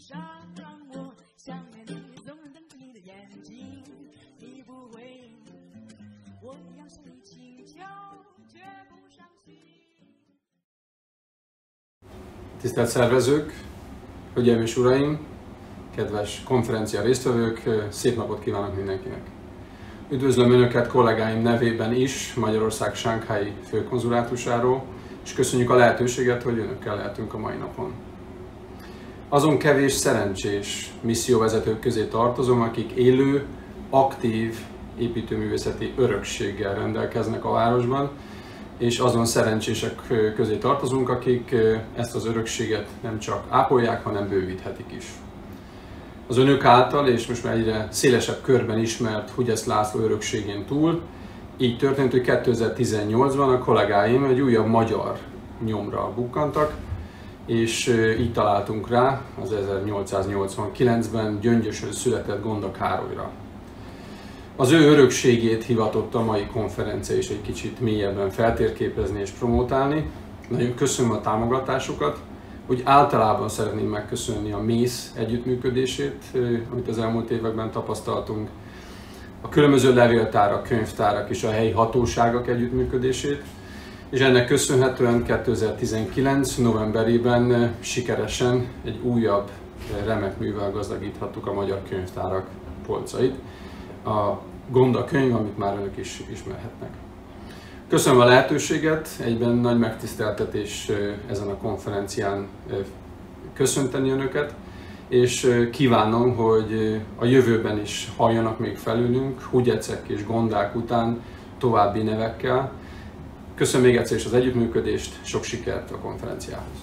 上，让我想念你，总能瞪你的眼睛，你不会，我要向你请求，绝不伤心。 Tisztelt szervezők, hölgyeim és uraim, kedves konferencia résztvevők, szép napot kívánok mindenkinek! Üdvözlöm Önöket kollégáim nevében is Magyarország Sánghái főkonzulátusáról, és köszönjük a lehetőséget, hogy Önökkel lehetünk a mai napon. Azon kevés szerencsés misszióvezetők közé tartozom, akik élő, aktív építőművészeti örökséggel rendelkeznek a városban, és azon szerencsések közé tartozunk, akik ezt az örökséget nem csak ápolják, hanem bővíthetik is. Az Önök által, és most már egyre szélesebb körben ismert Hugyesz László örökségén túl, így történt, hogy 2018-ban a kollégáim egy újabb magyar nyomra bukkantak, és így találtunk rá az 1889-ben Gyöngyösön született Gonda Károlyra. Az ő örökségét hivatott a mai konferencia is egy kicsit mélyebben feltérképezni és promotálni. Nagyon köszönöm a támogatásukat. Úgy általában szeretném megköszönni a mész együttműködését, amit az elmúlt években tapasztaltunk, a különböző levéltárak, könyvtárak és a helyi hatóságok együttműködését, és ennek köszönhetően 2019. novemberében sikeresen egy újabb remek művel gazdagíthattuk a magyar könyvtárak polcait. A Gonda könyv, amit már Önök is ismerhetnek. Köszönöm a lehetőséget, egyben nagy megtiszteltetés ezen a konferencián köszönteni Önöket, és kívánom, hogy a jövőben is halljanak még felülünk, Hugyecek és Gondák után további nevekkel. Köszönöm még egyszer is az együttműködést, sok sikert a konferenciához!